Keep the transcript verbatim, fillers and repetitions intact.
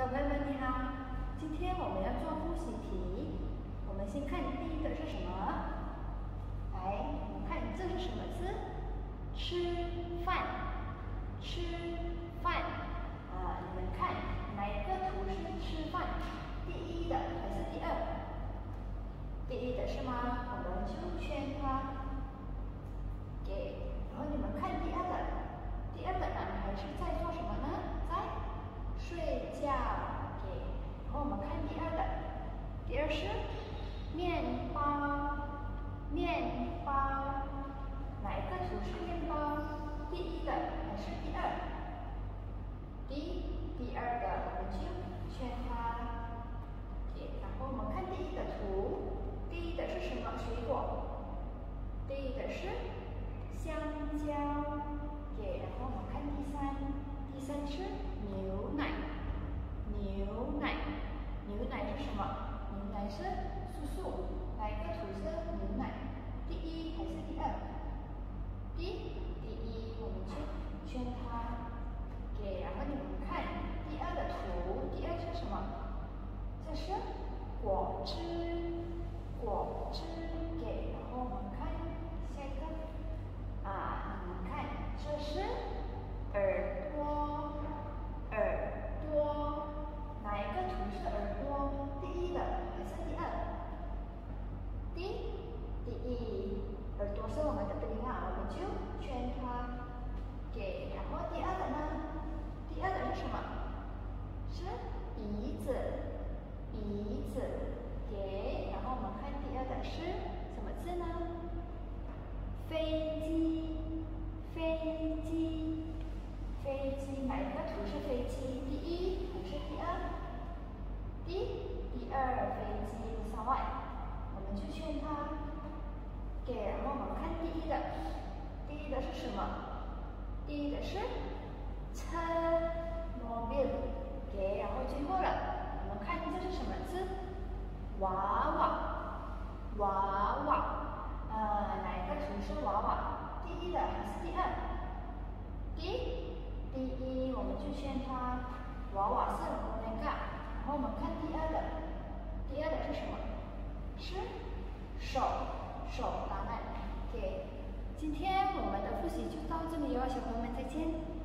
小朋友们你好，今天我们要做复习题。我们先看第一个是什么？来，我们看这是什么字？吃饭，吃饭。啊，你们看哪一个图是吃饭？第一的还是第二？第一的是吗？我们就圈它。给，然后你们看第二的，第二的男孩是在做什么呢？在睡觉。给，然后我们看第二的，第二是面包，面包。哪一个图是面包？第一的还是第二？第第二的我们就圈它。给，然后我们看第一个图，第一的是什么水果？第一的是香蕉。给，然后我们看第三，第三是牛奶，牛奶，牛奶是什么？牛奶是叔叔。哪一个图是牛奶？第一还是第二？第第一，我们就圈它。给，然后你们看第二的图，第二是什么？这是果汁，果汁。给，然后我们看下一个，啊，你们看这是耳朵，耳朵。哪一个图是耳朵？第一的还是第二？第第一，耳朵是我们的对象，我们就圈它。给，然后第二的呢？第二的是什么？是鼻子，鼻子。给，然后我们看第二的是什么字呢？飞机，飞机，飞机。哪一个图是飞机？第一还是第二？第第二，飞机上外，我们就圈它。给，然后我们看第一的，第一的是什么？第一的是车 mobile。给，然后最后了，我们看这是什么字？娃娃，娃娃。呃，哪一个图是娃娃？第一的还是第二？第第一，我们就圈它。娃娃是那个，然后我们看第二的，第二的是什么？是手，手答案。给，今天我们的复习就到这里哦，小朋友们再见。